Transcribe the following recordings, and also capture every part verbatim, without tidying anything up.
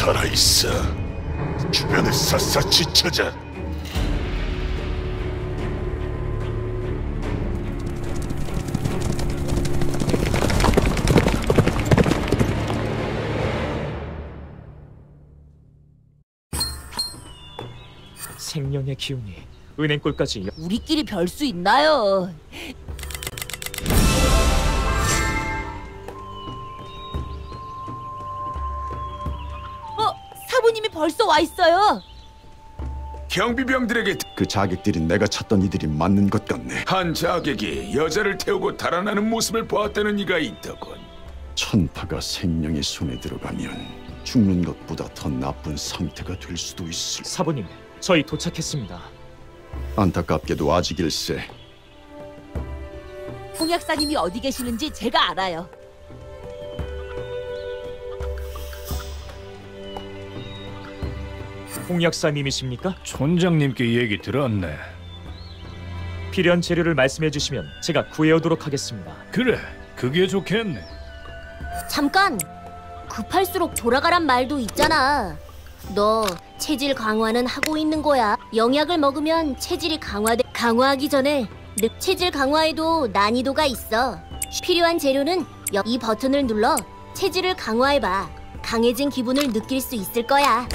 살아있어. 주변을 샅샅이 찾아. 생명의 기운이 은행골까지. 우리끼리 별 수 있나요? 어? 사부님이 벌써 와 있어요. 경비병들에게 그 자객들이 내가 찾던 이들이 맞는 것 같네. 한 자객이 여자를 태우고 달아나는 모습을 보았다는 이가 있더군. 천파가 생명의 손에 들어가면 죽는 것보다 더 나쁜 상태가 될 수도 있을. 사부님, 저희 도착했습니다. 안타깝게도 아직일세. 홍약사님이 어디 계시는지 제가 알아요. 홍약사님이십니까? 촌장님께 얘기 들었네. 필요한 재료를 말씀해 주시면 제가 구해오도록 하겠습니다. 그래, 그게 좋겠네. 잠깐! 급할수록 돌아가란 말도 있잖아. 너 체질 강화는 하고 있는 거야. 영약을 먹으면 체질이 강화돼. 강화하기 전에 늑 체질 강화에도 난이도가 있어. 필요한 재료는 이 버튼을 눌러 체질을 강화해봐. 강해진 기분을 느낄 수 있을 거야.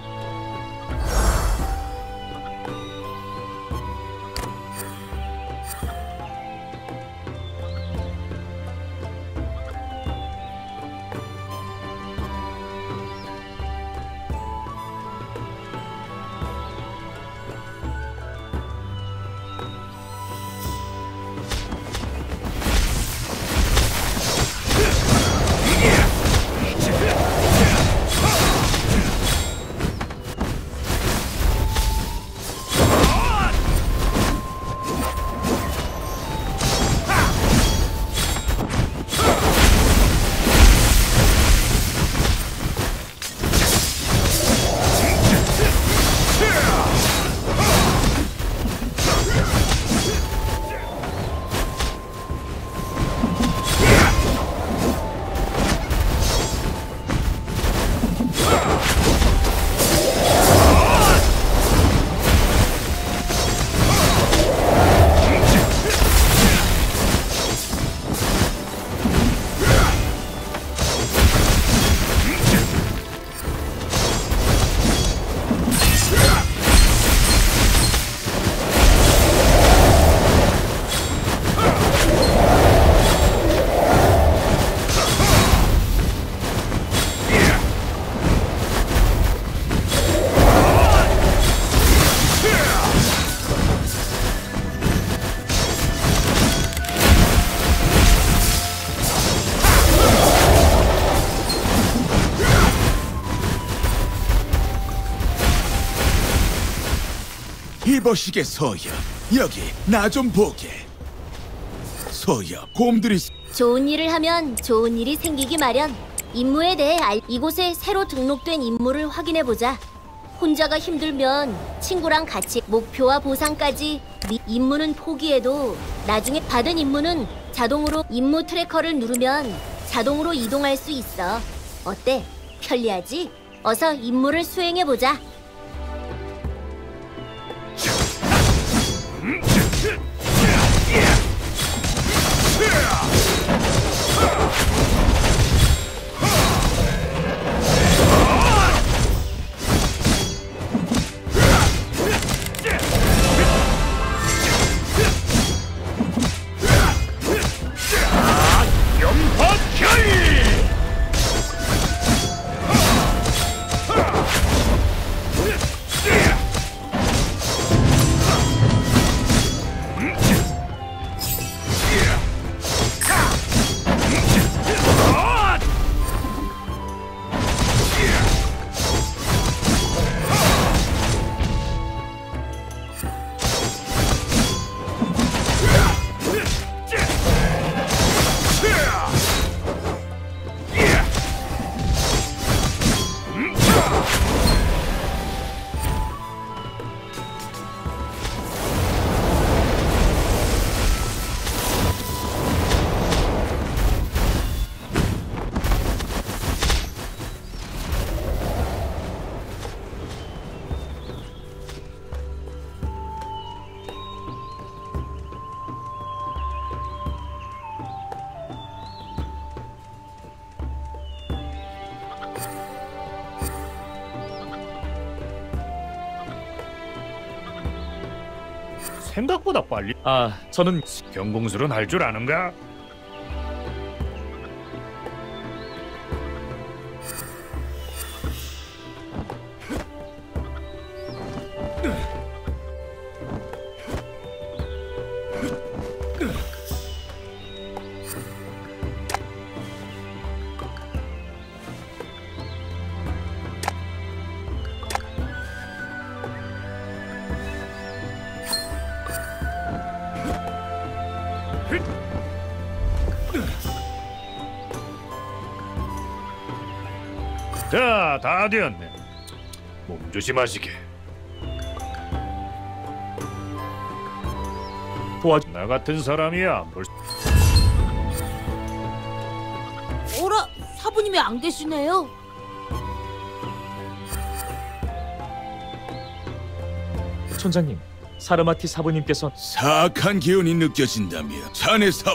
이보시게 소여, 여기 나 좀 보게. 소여, 곰들이 좋은 일을 하면 좋은 일이 생기기 마련. 임무에 대해 알... 이곳에 새로 등록된 임무를 확인해보자. 혼자가 힘들면 친구랑 같이 목표와 보상까지. 미... 임무는 포기해도 나중에 받은 임무는 자동으로 임무 트래커를 누르면 자동으로 이동할 수 있어. 어때? 편리하지? 어서 임무를 수행해보자. 생각보다 빨리. 아, 저는 경공술은 할 줄 아는가? 자, 다 되었네. 몸 조심하시게. 도와주. 나 같은 사람이야. 벌... 어라, 사부님이 안 계시네요. 촌장님, 사르마티 사부님께서 사악한 기운이 느껴진다며 자네 사...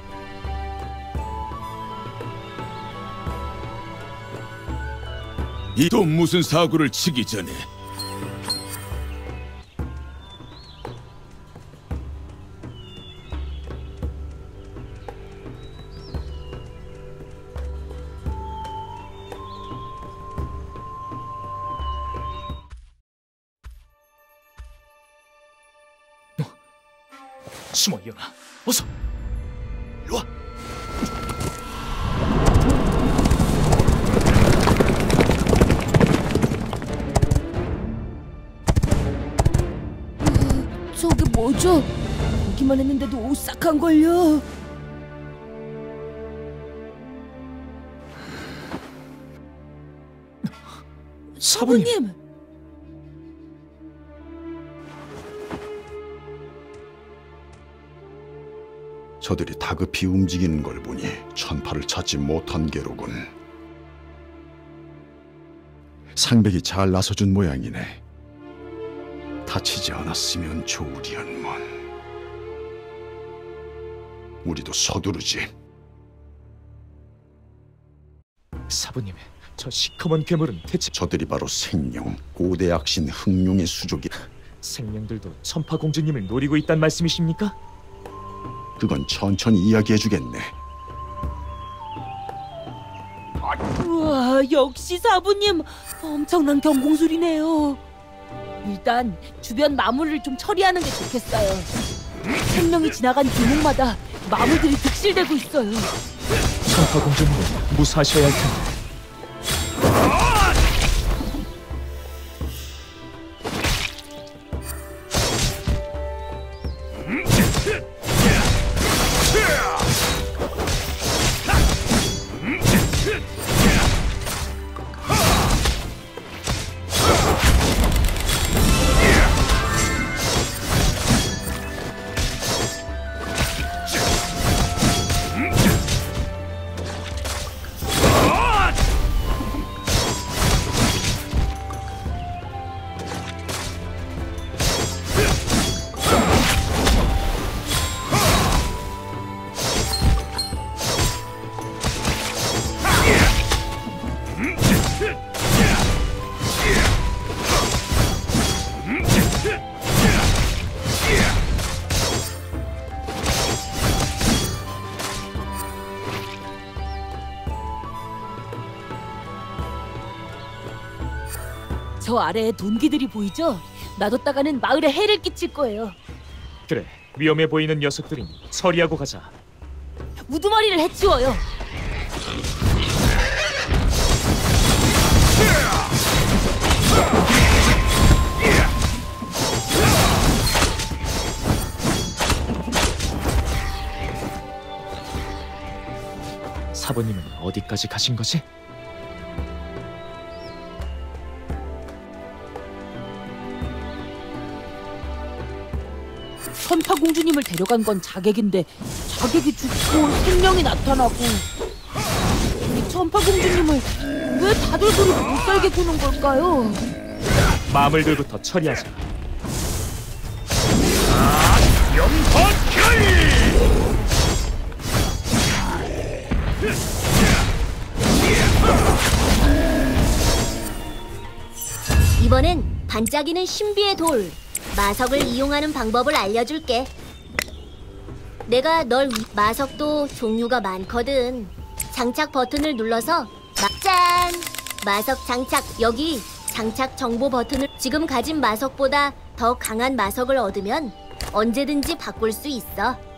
이 또 무슨 사고를 치기 전에 숨어 일어나. 어서. 일로 와. 저게 뭐죠? 보기만 했는데도 오싹한 걸요. 사부님. 사부님. 저들이 다급히 움직이는 걸 보니 천파를 찾지 못한 게로군. 상백이 잘 나서준 모양이네. 다치지 않았으면 좋으련먼. 우리도 서두르지. 사부님, 저 시커먼 괴물은 대체 저들이 바로 생령, 고대 악신 흑룡의 수족이. 생명들도 천파 공주님을 노리고 있단 말씀이십니까? 그건 천천히 이야기해주겠네. 우와, 역시 사부님 엄청난 경공술이네요. 일단 주변 마물을 좀 처리하는 게 좋겠어요. 생명이 지나간 길목마다 마물들이 득실되고 있어요. 천파 공주님을 무사하셔야 할 텐데. 저 아래에 논기들이 보이죠? 놔뒀다가는 마을에 해를 끼칠 거예요. 그래, 위험해 보이는 녀석들이니 처리하고 가자. 우두머리를 해치워요. 사부님은 어디까지 가신 거지? 천파 공주님을 데려간 건 자객인데 자객이 죽고 생명이 나타나고, 이 천파 공주님을 왜 다들 그리 못 살게 구는 걸까요? 마물들부터 처리하자. 이번엔 반짝이는 신비의 돌, 마석을 이용하는 방법을 알려줄게. 내가 널 위... 마석도 종류가 많거든. 장착 버튼을 눌러서 마... 짠! 마석 장착. 여기 장착 정보 버튼을 지금 가진 마석보다 더 강한 마석을 얻으면 언제든지 바꿀 수 있어.